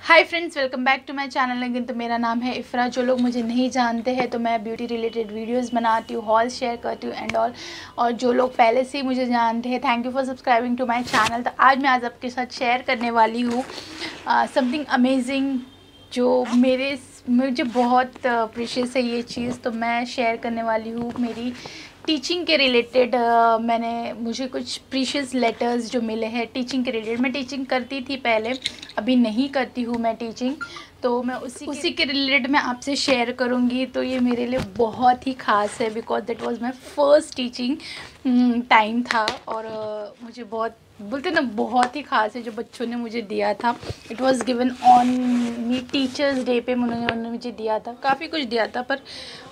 Hi friends, welcome back to my channel. लेकिन तो मेरा नाम है इफ़रा। जो लोग मुझे नहीं जानते हैं तो मैं ब्यूटी रिलेटेड वीडियोस बनाती हूँ, हॉल्स शेयर करती हूँ एंड ऑल। और जो लोग पहले से ही मुझे जानते हैं, thank you for subscribing to my channel. तो आज मैं आपके साथ शेयर करने वाली हूँ समथिंग अमेजिंग जो मुझे बहुत प्रीशियस है ये चीज़। तो मैं शेयर करने वाली हूँ मेरी टीचिंग के रिलेटेड। मुझे कुछ प्रीशियस लेटर्स जो मिले हैं टीचिंग के रिलेटेड। मैं टीचिंग करती थी पहले, अभी नहीं करती हूँ मैं टीचिंग, तो मैं उसी के रिलेटेड मैं आपसे शेयर करूँगी। तो ये मेरे लिए बहुत ही ख़ास है because that was my first teaching time था। और मुझे बहुत बोलते ना बहुत ही ख़ास है जो बच्चों ने मुझे दिया था। It was given on me teachers day पे उन्होंने मुझे दिया था, काफ़ी कुछ दिया था, पर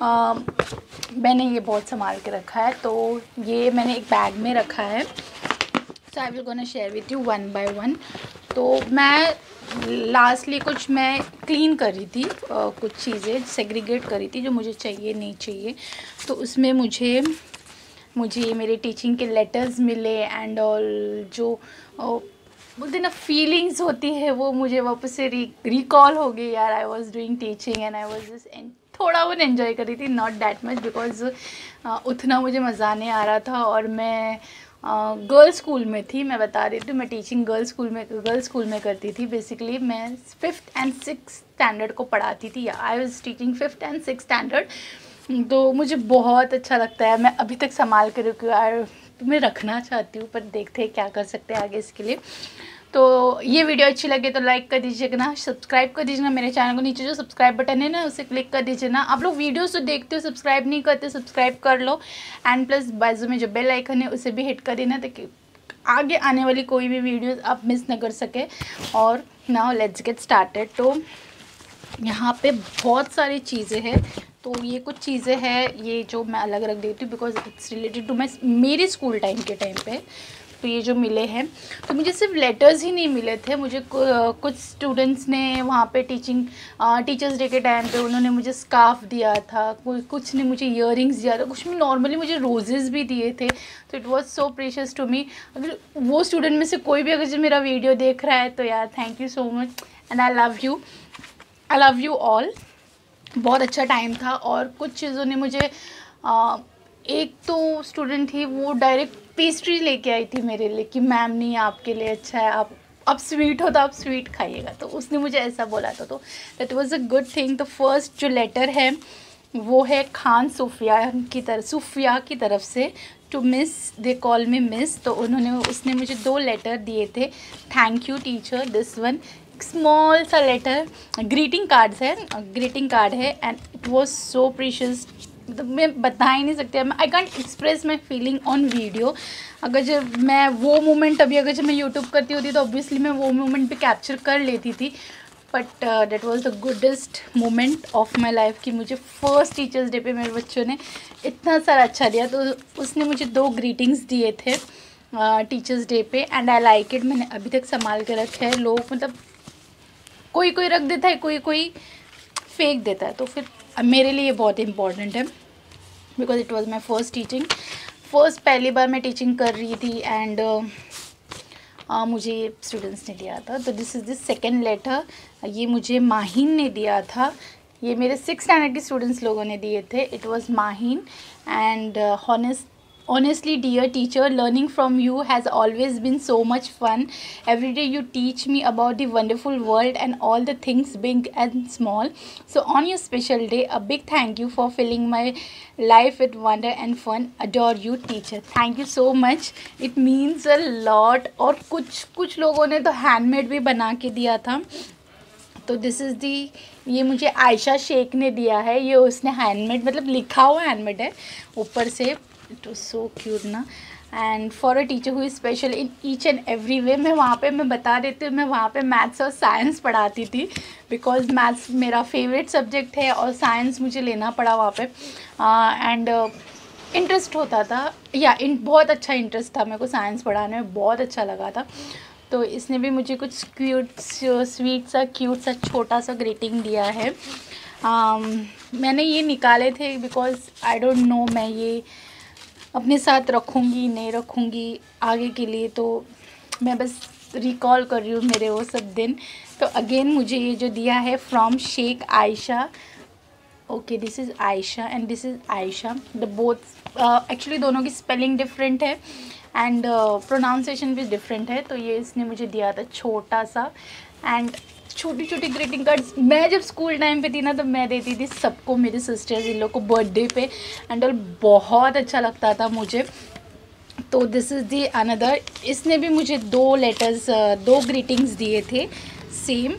मैंने ये बहुत संभाल के रखा है। तो ये मैंने एक बैग में रखा है। So I will gonna share with you one by one. तो मैं लास्टली कुछ मैं क्लीन कर रही थी, कुछ चीज़ें सेग्रीगेट करी थी जो मुझे चाहिए नहीं चाहिए। तो उसमें मुझे मेरे टीचिंग के लेटर्स मिले एंड ऑल। जो बोलते ना फीलिंग्स होती है वो मुझे वापस से रिकॉल हो गई। यार, I was doing teaching and I was just थोड़ा बहुत एंजॉय कर रही थी, नॉट दैट मच बिकॉज उतना मुझे मज़ा नहीं आ रहा था। और मैं गर्ल्स स्कूल में थी, मैं बता रही थी, मैं टीचिंग गर्ल्स स्कूल में करती थी। बेसिकली मैं 5th and 6th स्टैंडर्ड को पढ़ाती थी। I was teaching 5th and 6th standard. तो मुझे बहुत अच्छा लगता है, मैं अभी तक संभाल कर रखी हूँ यार। मैं रखना चाहती हूँ पर देखते हैं क्या कर सकते हैं आगे इसके लिए। तो ये वीडियो अच्छी लगे तो लाइक कर दीजिएगा ना, सब्सक्राइब कर दीजिएगा मेरे चैनल को। नीचे जो सब्सक्राइब बटन है ना उसे क्लिक कर दीजिए ना। आप लोग वीडियोस तो देखते हो, सब्सक्राइब नहीं करते, सब्सक्राइब कर लो। एंड प्लस बाजू में जो बेल आइकन है उसे भी हिट कर देना ताकि आगे आने वाली कोई भी वीडियोस आप मिस ना कर सके। और नाउ लेट्स गेट स्टार्टेड। तो यहाँ पे बहुत सारी चीज़ें हैं। तो ये कुछ चीज़ें हैं ये जो मैं अलग रख देती हूँ बिकॉज इट्स रिलेटेड टू मेरे स्कूल टाइम के टाइम पे। तो ये जो मिले हैं, तो मुझे सिर्फ लेटर्स ही नहीं मिले थे, मुझे कुछ स्टूडेंट्स ने वहाँ पे टीचर्स डे के टाइम पे उन्होंने मुझे स्कार्फ दिया था, कुछ ने मुझे ईयरिंग्स दिया था, कुछ ने नॉर्मली मुझे रोजेज़ भी दिए थे। तो it was so precious to me. अगर वो स्टूडेंट में से कोई भी अगर जो मेरा वीडियो देख रहा है तो यार thank you so much and I love you all. बहुत अच्छा टाइम था। और कुछ चीज़ों ने मुझे एक तो स्टूडेंट थी वो डायरेक्ट पेस्ट्री लेके आई थी मेरे लिए कि मैम नहीं आपके लिए अच्छा है, आप स्वीट हो तो आप स्वीट खाइएगा। तो उसने मुझे ऐसा बोला था, तो that was a good thing. तो फर्स्ट जो लेटर है वो है खान सूफिया की तरफ से to miss, they call me miss. तो उसने मुझे 2 लेटर दिए थे। Thank you teacher, this one small सा लेटर, ग्रीटिंग कार्ड है and it was so precious. मतलब मैं बता ही नहीं सकती, I can't express my feeling on video. अगर जब मैं वो मोमेंट अगर जब मैं यूट्यूब करती होती तो ऑब्वियसली मैं वो मोमेंट भी कैप्चर कर लेती थी। But that was the goodest moment of my life कि मुझे फर्स्ट टीचर्स डे पे मेरे बच्चों ने इतना सारा अच्छा दिया। तो उसने मुझे 2 ग्रीटिंग्स दिए थे टीचर्स डे पे एंड आई लाइक इट। मैंने अभी तक संभाल के रखे हैं। लोग मतलब कोई रख देता है, कोई फेंक देता है, तो फिर मेरे लिए ये बहुत इम्पॉर्टेंट है because it was my first पहली बार मैं टीचिंग कर रही थी एंड मुझे स्टूडेंट्स ने दिया था। तो this is the second letter. ये मुझे माहीन ने दिया था। ये मेरे 6th स्टैंडर्ड के स्टूडेंट्स लोगों ने दिए थे। It was Maheen and honestly dear teacher, learning from you has always been so much fun. Every day you teach me about the wonderful world and all the things big and small. So on your special day, a big thank you for filling my life with wonder and fun. Adore you teacher. Thank you so much, it means a lot. और कुछ लोगों ने तो handmade भी बना के दिया था। तो दिस इज़ दी, ये मुझे आयशा शेख ने दिया है। ये उसने हैंडमेड मतलब लिखा हुआ हैंडमेड है ऊपर से। इट वाज सो क्यूट ना। And for a teacher who is special in each and every way. मैं बता देती हूँ, मैं वहाँ पे मैथ्स और साइंस पढ़ाती थी बिकॉज मैथ्स मेरा फेवरेट सब्जेक्ट है और साइंस मुझे लेना पड़ा वहाँ पे। एंड इंटरेस्ट होता था बहुत अच्छा इंटरेस्ट था मेरे को, साइंस पढ़ाने में बहुत अच्छा लगा था। तो इसने भी मुझे कुछ स्वीट सा क्यूट सा छोटा सा ग्रीटिंग दिया है। मैंने ये निकाले थे बिकॉज आई डोंट नो मैं ये अपने साथ रखूँगी नहीं रखूँगी आगे के लिए। तो मैं बस रिकॉल कर रही हूँ मेरे वो सब दिन। तो अगेन मुझे ये जो दिया है from Shaikh Ayesha, okay this is Ayesha and this is Ayesha, the both actually दोनों की स्पेलिंग डिफरेंट है एंड प्रोनाउंसिएशन भी डिफरेंट है। तो ये इसने मुझे दिया था छोटा सा, एंड छोटी छोटी ग्रीटिंग कार्ड्स मैं जब स्कूल टाइम पे थी ना तो मैं देती थी सबको, मेरे सिस्टर्स इन लोग को बर्थडे पे एंड ऑल, बहुत अच्छा लगता था मुझे। तो दिस इज़ दी अनदर, इसने भी मुझे 2 लेटर्स 2 ग्रीटिंग्स दिए थे same.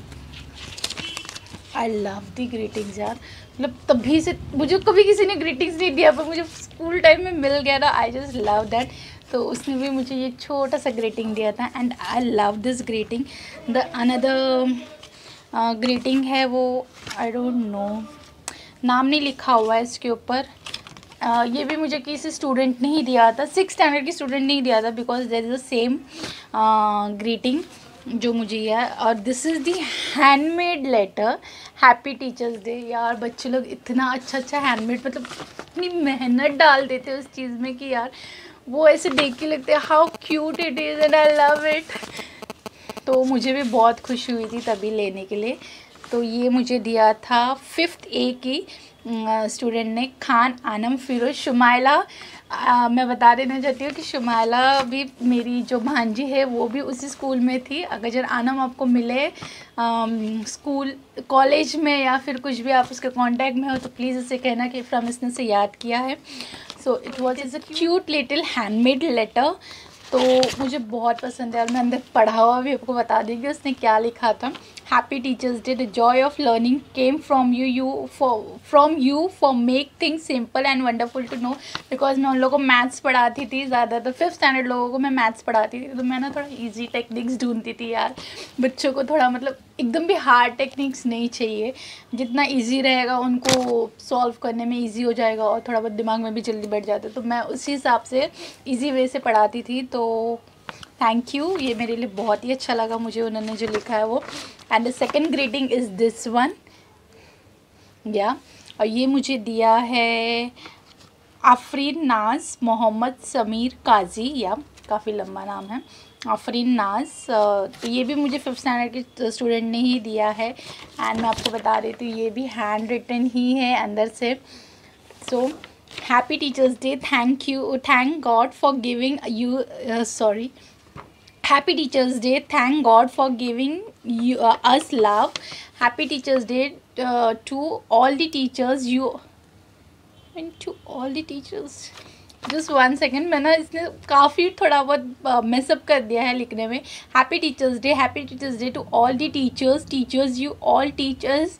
I love the greetings यार, मतलब तभी से मुझे कभी किसी ने ग्रीटिंग्स नहीं दिया पर मुझे स्कूल टाइम में मिल गया ना, आई जस्ट लव दैट। तो उसने भी मुझे ये छोटा सा ग्रीटिंग दिया था and I love this greeting. The another greeting है वो आई डोंट नो, नाम नहीं लिखा हुआ है इसके ऊपर। ये भी मुझे किसी स्टूडेंट ने ही दिया था, 6th स्टैंडर्ड की स्टूडेंट ने ही दिया था, because there is the same greeting जो मुझे ये है। और this is the handmade letter, happy teachers day. यार बच्चे लोग इतना अच्छा अच्छा हैंडमेड, मतलब इतनी मेहनत डाल देते हैं उस चीज़ में कि यार वो ऐसे देख के लगते हैं how cute it is and I love it. तो मुझे भी बहुत खुशी हुई थी तभी लेने के लिए। तो ये मुझे दिया था 5th A की स्टूडेंट ने, खान आनम फिरोज शुमाइला। मैं बता देना चाहती हूँ कि शुमाइला भी मेरी जो भांजी है वो भी उसी स्कूल में थी। अगर आनम आपको मिले स्कूल कॉलेज में या फिर कुछ भी आप उसके कांटेक्ट में हो तो प्लीज़ उसे कहना कि फ्रॉम इसने से याद किया है। So it was is a cute little handmade letter, तो मुझे बहुत पसंद है। और मैं अंदर पढ़ा हुआ भी आपको बता देंगी उसने क्या लिखा था। Happy teachers day, the joy of learning came from you for make things simple and wonderful to know. Because मैं उन लोगों को मैथ्स पढ़ाती थी, ज़्यादातर 5th स्टैंडर्ड लोगों को मैं मैथ्स पढ़ाती थी, तो मैं ना थोड़ा ईजी टेक्निक्स ढूंढती थी यार। बच्चों को थोड़ा मतलब एकदम भी हार्ड टेक्निक्स नहीं चाहिए, जितना ईजी रहेगा उनको सॉल्व करने में ईजी हो जाएगा और थोड़ा बहुत दिमाग में भी जल्दी बैठ जाता है। तो मैं उसी हिसाब से ईजी वे से पढ़ाती थी। तो थैंक यू, ये मेरे लिए बहुत ही अच्छा लगा मुझे उन्होंने जो लिखा है वो। And the second greeting is this one yeah, और ये मुझे दिया है आफरीन नाज मोहम्मद समीर काजी, या काफ़ी लंबा नाम है, आफरीन नाज। तो ये भी मुझे 5th स्टैंडर्ड के स्टूडेंट ने ही दिया है एंड मैं आपको बता देती हूँ ये भी हैंड रिटन ही है अंदर से। So happy teachers day, thank god for giving you sorry Happy Teachers Day, thank God for giving us love. Happy Teachers Day to all the teachers just one second, मैं ना इसने काफ़ी थोड़ा बहुत mess up कर दिया है लिखने में। Happy Teachers Day to all the teachers, you all teachers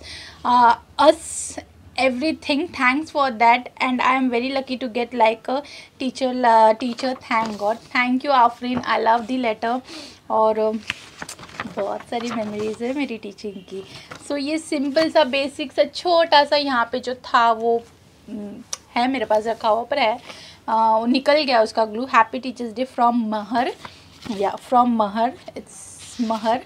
us everything, thanks for that and I am very lucky to get like a teacher, thank God, thank you Afreen, I love the letter। और बहुत सारी memories है मेरी teaching की। सो ये simple सा basic सा छोटा सा यहाँ पे जो था वो है मेरे पास रखा हुआ पर है, वो निकल गया उसका glue. Happy teachers day from Mehar, या from Mehar, it's Mehar,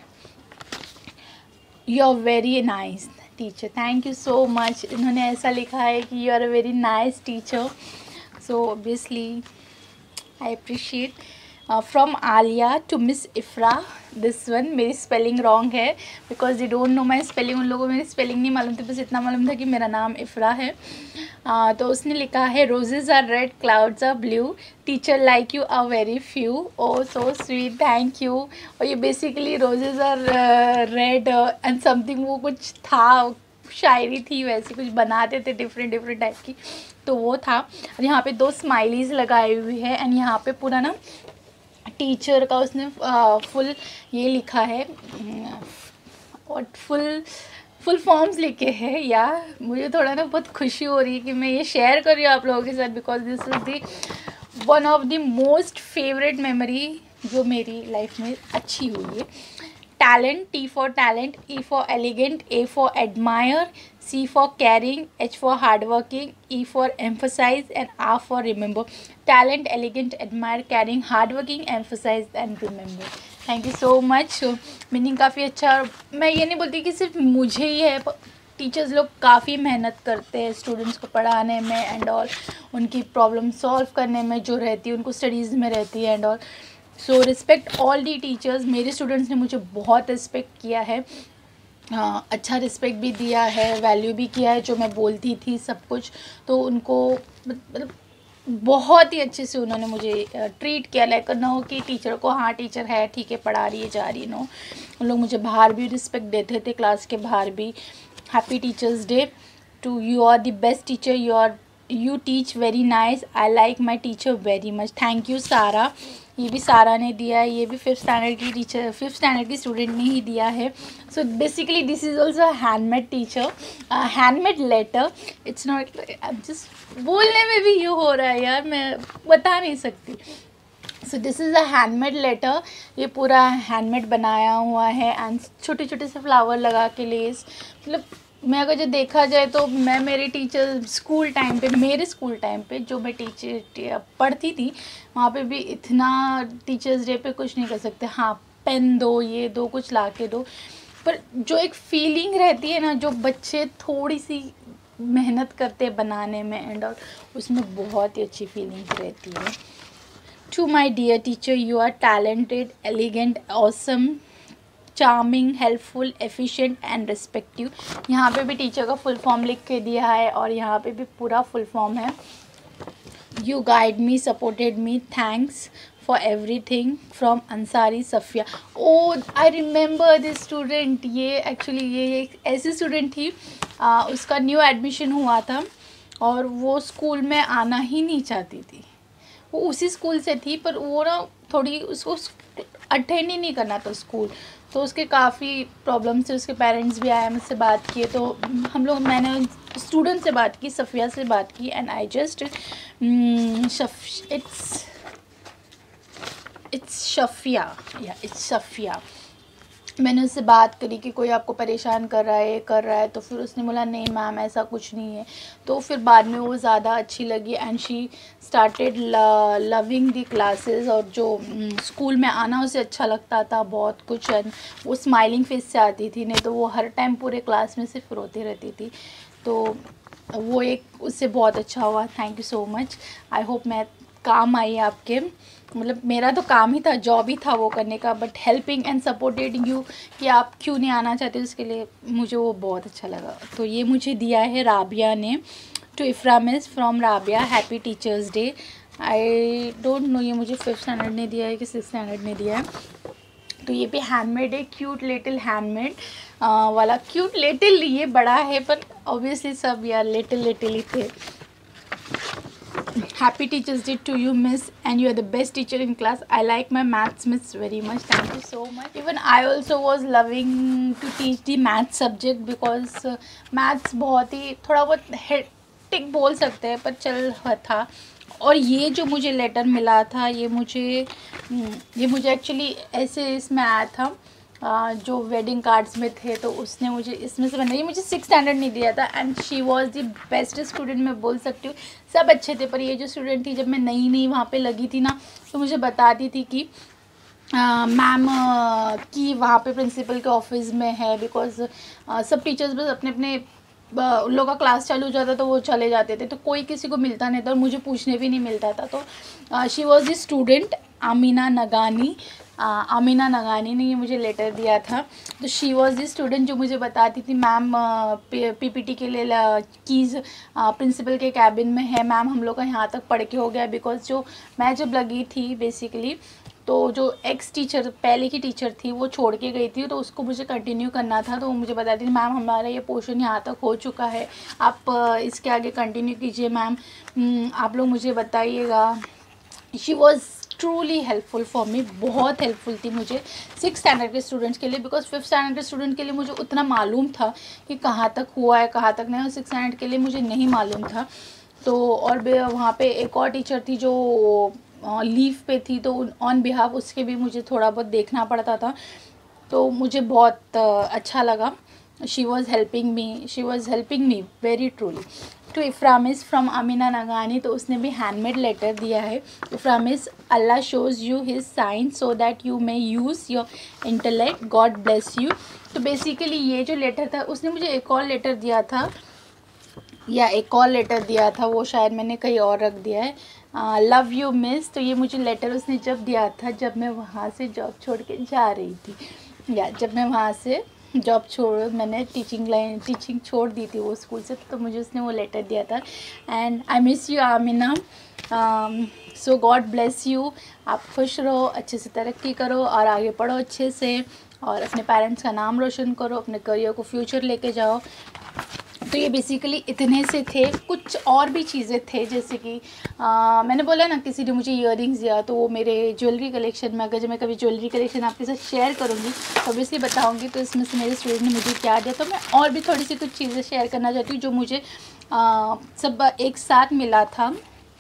you are very nice teacher, thank you so much. इन्होंने ऐसा लिखा है कि you are a very nice teacher, so obviously I appreciate. From Aliya to miss Ifra, this one मेरी spelling wrong है because they don't know my spelling, उन लोगों को मेरी स्पेलिंग नहीं मालूम थी, बस इतना मालूम था कि मेरा नाम इफ़रा है। तो उसने लिखा है roses are red clouds are blue, teacher like you are very few, oh so sweet, thank you. और ये basically roses are red and something, वो कुछ था, शायरी थी वैसे, कुछ बनाते थे डिफरेंट टाइप की, तो वो था। और यहाँ पे 2 स्माइलीज़ लगाई हुई है एंड यहाँ पे पूरा ना टीचर का उसने फुल ये लिखा है और फुल फॉर्म्स लिखे हैं। या मुझे थोड़ा ना बहुत खुशी हो रही है कि मैं ये शेयर कर रही हूँ आप लोगों के साथ, because this is the one of the most favourite memory जो मेरी लाइफ में अच्छी हुई है। Talent, T for talent, E for elegant, A for admire, C for caring, H for hardworking, E for emphasize and R for remember. Talent, elegant, admire, caring, hardworking, emphasize and remember. Thank you so much. Meaning काफ़ी अच्छा। मैं ये नहीं बोलती कि सिर्फ मुझे ही है, टीचर्स लोग काफ़ी मेहनत करते हैं स्टूडेंट्स को पढ़ाने में एंड ऑल, उनकी प्रॉब्लम सॉल्व करने में जो रहती है, उनको स्टडीज़ में रहती है and all. So respect all the teachers. मेरे स्टूडेंट्स ने मुझे बहुत रिस्पेक्ट किया है, अच्छा रिस्पेक्ट भी दिया है, वैल्यू भी किया है जो मैं बोलती थी सब कुछ। तो उनको मतलब बहुत ही अच्छे से उन्होंने मुझे ट्रीट किया, लाइक ना हो कि टीचर को हाँ टीचर है ठीक है पढ़ा रही है जा रही है, नो। उन लोग मुझे बाहर भी रिस्पेक्ट देते थे, क्लास के बाहर भी। Happy teachers day to you, are the best teacher, you teach very nice, I like my teacher very much. Thank you Sara, ये भी सारा ने दिया है, ये भी 5th स्टैंडर्ड की टीचर, 5th स्टैंडर्ड की स्टूडेंट ने ही दिया है। So basically this is also handmade teacher, handmade letter. It's not, just बोलने में भी ये हो रहा है यार, मैं बता नहीं सकती। So this is a handmade letter, ये पूरा हैंडमेड बनाया हुआ है एंड छोटे छोटे से फ्लावर लगा के लेस। मतलब मैं अगर जो देखा जाए तो मैं मेरे टीचर स्कूल टाइम पे, मेरे स्कूल टाइम पे जो मैं टीचर पढ़ती थी वहाँ पे भी इतना टीचर्स डे पे कुछ नहीं कर सकते। हाँ पेन दो, ये दो, कुछ ला के दो, पर जो एक फीलिंग रहती है ना, जो बच्चे थोड़ी सी मेहनत करते बनाने में एंड और उसमें बहुत ही अच्छी फीलिंग्स रहती है। To my dear teacher, you are talented, elegant, awesome, charming, helpful, efficient and respective. यहाँ पे भी टीचर का फुल फॉर्म लिख के दिया है और यहाँ पे भी पूरा फुल फॉर्म है। You guide me, supported me, thanks for everything from Ansari Safiya. Oh I remember this student, ये एक्चुअली ये एक ऐसी स्टूडेंट थी, उसका न्यू एडमिशन हुआ था और वो स्कूल में आना ही नहीं चाहती थी। वो उसी स्कूल से थी पर वो ना थोड़ी उसको अटेंड ही नहीं करना था स्कूल, तो उसके काफ़ी प्रॉब्लम से उसके पेरेंट्स भी आए, मुझसे बात किए, तो मैंने स्टूडेंट से बात की, सफ़िया से बात की and I just it's Safiya. मैंने उससे बात करी कि कोई आपको परेशान कर रहा है, तो फिर उसने बोला नहीं मैम ऐसा कुछ नहीं है। तो फिर बाद में वो ज़्यादा अच्छी लगी and she started loving the classes, और जो स्कूल में आना उसे अच्छा लगता था बहुत कुछ। एंड वो स्माइलिंग फेस से आती थी, नहीं तो वो हर टाइम पूरे क्लास में सिर्फ रोती रहती थी। तो वो एक उससे बहुत अच्छा हुआ। Thank you so much. I hope मैं काम आई आपके, मतलब मेरा तो काम ही था, जॉब ही था वो करने का, but helping and supported you कि आप क्यों नहीं आना चाहते उसके लिए मुझे वो बहुत अच्छा लगा। तो ये मुझे दिया है राबिया ने, to Ifra miss from Rabia, happy teachers day. I don't know ये मुझे 5th स्टैंडर्ड ने दिया है कि 6th स्टैंडर्ड ने दिया है। तो ये भी हैंडमेड है, क्यूट लिटिल हैंडमेड वाला। क्यूट लिटिल ये बड़ा है पर ऑब्वियसली सब यार लिटिल लिटिल ही थे। Happy Teachers Day to you, Miss, and you are the best teacher in class. I like my maths miss very much. Thank you so much. Even I also was loving to teach the maths subject because maths बहुत ही थोड़ा बहुत hectic बोल सकते हैं पर चल रहा था। और ये जो मुझे लेटर मिला था ये मुझे एक्चुअली ऐसे इसमें आया था, जो वेडिंग कार्ड्स में थे, तो उसने मुझे इसमें से बनाई। ये मुझे 6th स्टैंडर्ड नहीं दिया था and she was the best student, मैं बोल सकती हूँ। सब अच्छे थे पर ये जो स्टूडेंट थी, जब मैं नई वहाँ पे लगी थी ना, तो मुझे बताती थी कि मैम की वहाँ पे प्रिंसिपल के ऑफिस में है, बिकॉज सब टीचर्स बस अपने अपने उन लोगों का क्लास चालू हो जाता तो वो चले जाते थे, तो कोई किसी को मिलता नहीं था और मुझे पूछने भी नहीं मिलता था। तो she was the student Amina Nagani ने ये मुझे लेटर दिया था। तो शी वॉज द स्टूडेंट जो मुझे बताती थी मैम पीपीटी के लिए कीज़ प्रिंसिपल के कैबिन में है मैम, हम लोग का यहाँ तक पढ़ के हो गया। बिकॉज जो मैं जब लगी थी बेसिकली, तो जो एक्स टीचर पहले की टीचर थी वो छोड़ के गई थी, तो उसको मुझे कंटिन्यू करना था। तो वो मुझे बताती थी मैम हमारा ये पोर्शन यहाँ तक हो चुका है, आप इसके आगे कंटिन्यू कीजिए मैम, आप लोग मुझे बताइएगा। She was truly helpful for me, बहुत हेल्पफुल थी मुझे 6th स्टैंडर्ड के स्टूडेंट्स के लिए। बिकॉज 5th स्टैंडर्ड के स्टूडेंट के लिए मुझे उतना मालूम था कि कहाँ तक हुआ है कहाँ तक नहीं, और 6th स्टैंडर्ड के लिए मुझे नहीं मालूम था। तो और वहाँ पे एक और टीचर थी जो लीव पे थी, तो ऑन बिहाफ उसके भी मुझे थोड़ा बहुत देखना पड़ता था, तो मुझे बहुत अच्छा लगा। She was helping me very truly. To Ifra miss from Amina Nagani, तो उसने भी हैंडमेड लेटर दिया है। इफ्रामिस, अल्लाह shows you his sign so that you may use your intellect, god bless you. तो बेसिकली ये जो लेटर था, उसने मुझे एक और लेटर दिया था वो शायद मैंने कहीं और रख दिया है, लव यू मिस। तो ये मुझे लेटर उसने जब दिया था जब मैं वहाँ से जॉब छोड़ के जा रही थी, या जब मैं वहाँ से जॉब मैंने टीचिंग छोड़ दी थी वो स्कूल से, तो मुझे उसने वो लेटर दिया था। And I miss you Amina, so god bless you. आप खुश रहो, अच्छे से तरक्की करो और आगे पढ़ो अच्छे से, और अपने पेरेंट्स का नाम रोशन करो, अपने करियर को फ्यूचर लेके जाओ। तो ये बेसिकली इतने से थे। कुछ और भी चीज़ें थे, जैसे कि मैंने बोला ना किसी ने मुझे इयररिंग्स दिया, तो वो मेरे ज्वेलरी कलेक्शन में, अगर जब मैं कभी ज्वेलरी कलेक्शन आपके साथ शेयर करूँगी तो ऑब्वियसली बताऊँगी। तो इसमें से मेरे स्टूडेंट ने मुझे क्या दिया, तो मैं और भी थोड़ी सी कुछ चीज़ें शेयर करना चाहती हूँ जो मुझे सब एक साथ मिला था।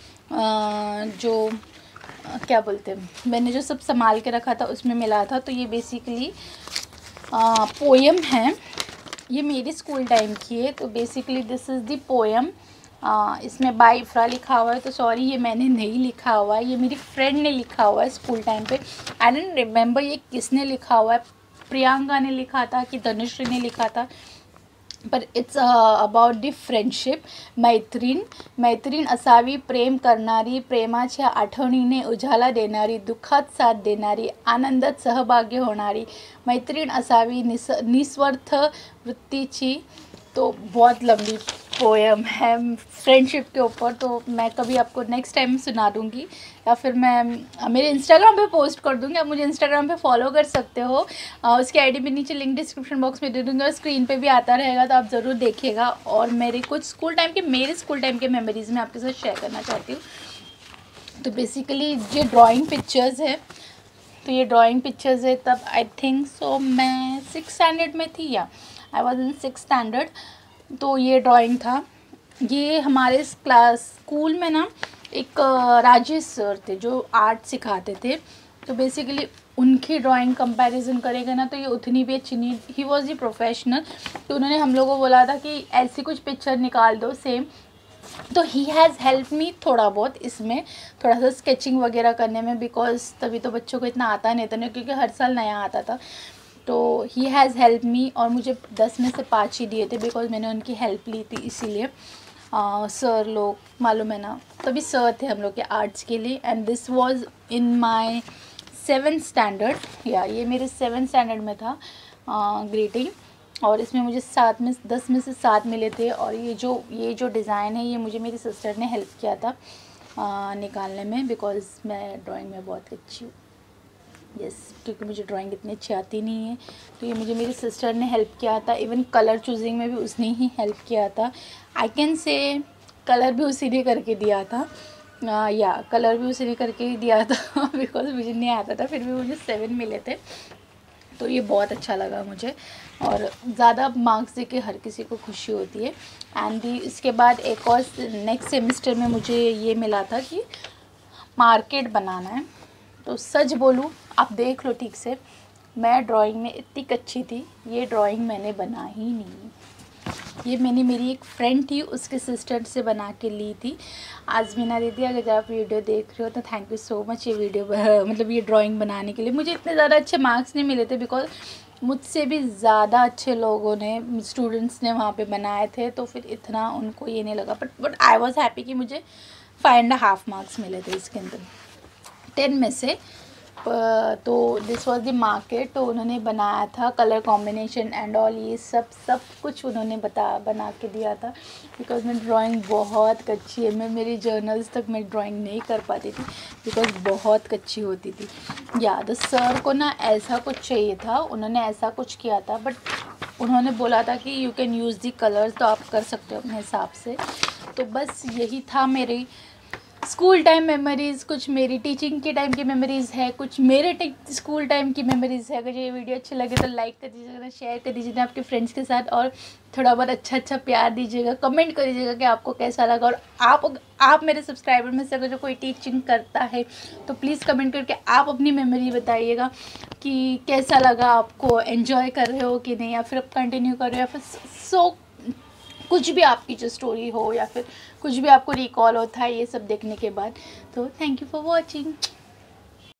जो क्या बोलते हैं, मैंने जो सब संभाल के रखा था उसमें मिला था। तो ये बेसिकली पोएम है, ये मेरी स्कूल टाइम की है। तो basically this is the poem. इसमें बाय इफ्रा लिखा हुआ है, तो सॉरी ये मैंने नहीं लिखा हुआ है, ये मेरी फ्रेंड ने लिखा हुआ है स्कूल टाइम पे। आई डोंट रिमेंबर ये किसने लिखा हुआ है, प्रियंका ने लिखा था कि धनुश्री ने लिखा था, पर इट्स अबाउट दी फ्रेंडशिप। मैत्रीण असावी, प्रेम करणारी, प्रेमाच्या आठवणीने उजाला देणारी, दुःखात साथ देणारी, आनंदात सहभागी होणारी मैत्रीण असावी, निस्वार्थ वृत्तीची। तो बहुत लंबी पोएम है फ्रेंडशिप के ऊपर, तो मैं कभी आपको नेक्स्ट टाइम सुना दूँगी, या फिर मैं मेरे इंस्टाग्राम पे पोस्ट कर दूँगी। आप मुझे इंस्टाग्राम पे फॉलो कर सकते हो, उसकी आईडी भी नीचे लिंक डिस्क्रिप्शन बॉक्स में दे दूँगी, और स्क्रीन पे भी आता रहेगा, तो आप ज़रूर देखिएगा। और मेरे स्कूल टाइम के मेमोरीज़ में आपके साथ शेयर करना चाहती हूँ। तो बेसिकली ये ड्राइंग पिक्चर्स है, तब आई थिंक सो मैं 6th स्टैंडर्ड में थी, या I was in 6th standard. तो ये ड्राइंग था। ये हमारे स्कूल में ना एक राजेश सर थे जो आर्ट सिखाते थे। तो बेसिकली उनकी ड्राइंग कंपैरिजन करेगा ना तो ये उतनी भी अच्छी नहीं, ही वॉज ही प्रोफेशनल। तो उन्होंने हम लोगों को बोला था कि ऐसी कुछ पिक्चर निकाल दो सेम। तो ही हैज़ हेल्प मी थोड़ा बहुत इसमें, थोड़ा सा स्केचिंग वगैरह करने में, बिकॉज तभी तो बच्चों को इतना आता नहीं था ना, क्योंकि हर साल नया आता था। तो ही हैज़ हेल्प मी, और मुझे 10 में से 5 ही दिए थे, बिकॉज मैंने उनकी हेल्प ली थी इसीलिए। सर लोग मालूम है ना, तभी सर थे हम लोग के आर्ट्स के लिए। And this was in my 7th standard, या ये मेरे 7th स्टैंडर्ड में था ग्रीटिंग। और इसमें मुझे 10 में से 7 मिले थे। और ये जो डिज़ाइन है ये मुझे मेरी सिस्टर ने हेल्प किया था निकालने में, बिकॉज़ मैं ड्राइंग में बहुत अच्छी हूँ। यस, क्योंकि मुझे ड्राइंग इतनी अच्छी आती नहीं है, तो ये मुझे मेरी सिस्टर ने हेल्प किया था। इवन कलर चूजिंग में भी उसने ही हेल्प किया था। आई कैन से कलर भी उसी ने करके दिया था, कलर भी उसी ने करके ही दिया था बिकॉज मुझे नहीं आता था, फिर भी मुझे 7 मिले थे। तो ये बहुत अच्छा लगा मुझे, और ज़्यादा मार्क्स दे के हर किसी को खुशी होती है। एंड इसके बाद एक और नेक्स्ट सेमिस्टर में मुझे ये मिला था कि मार्केट बनाना है। तो सच बोलूँ, आप देख लो ठीक से, मैं ड्राइंग में इतनी कच्ची थी, ये ड्राइंग मैंने बना ही नहीं। ये मेरी एक फ्रेंड थी, उसके सिस्टर से बना के ली थी। आज़मीना दीदी, अगर आप वीडियो देख रहे हो तो थैंक यू सो मच ये वीडियो मतलब ये ड्राइंग बनाने के लिए। मुझे इतने ज़्यादा अच्छे मार्क्स नहीं मिले थे, बिकॉज मुझसे भी ज़्यादा अच्छे लोगों ने, स्टूडेंट्स ने वहाँ पे बनाए थे, तो फिर इतना उनको ये नहीं लगा। बट आई वॉज हैप्पी कि मुझे 5.5 मार्क्स मिले थे इसके अंदर 10 में से। तो दिस वाज द मार्केट। तो उन्होंने बनाया था, कलर कॉम्बिनेशन एंड ऑल, ये सब कुछ उन्होंने बना के दिया था। बिकॉज मैं ड्राइंग बहुत कच्ची है, मैं मेरी जर्नल्स तक मैं ड्राइंग नहीं कर पाती थी, बिकॉज बहुत कच्ची होती थी। तो सर को ना ऐसा कुछ चाहिए था, उन्होंने ऐसा कुछ किया था, बट उन्होंने बोला था कि you can use the colours, तो आप कर सकते हो अपने हिसाब से। तो बस यही था मेरी स्कूल टाइम मेमोरीज़, कुछ मेरी टीचिंग के टाइम की मेमोरीज़ है, कुछ मेरे स्कूल टाइम की मेमोरीज़ है। अगर ये वीडियो अच्छी लगे तो लाइक कर दीजिएगा, शेयर कर दीजिएगा आपके फ्रेंड्स के साथ, और थोड़ा बहुत अच्छा प्यार दीजिएगा, कमेंट कर दीजिएगा कि आपको कैसा लगा। और आप मेरे सब्सक्राइबर में से अगर जो कोई टीचिंग करता है तो प्लीज़ कमेंट करके आप अपनी मेमोरी बताइएगा कि कैसा लगा आपको, एन्जॉय कर रहे हो कि नहीं, या फिर आप कंटिन्यू कर रहे हो, या फिर कुछ भी आपकी जो स्टोरी हो, या फिर कुछ भी आपको रिकॉल होता है ये सब देखने के बाद। तो थैंक यू फॉर वॉचिंग।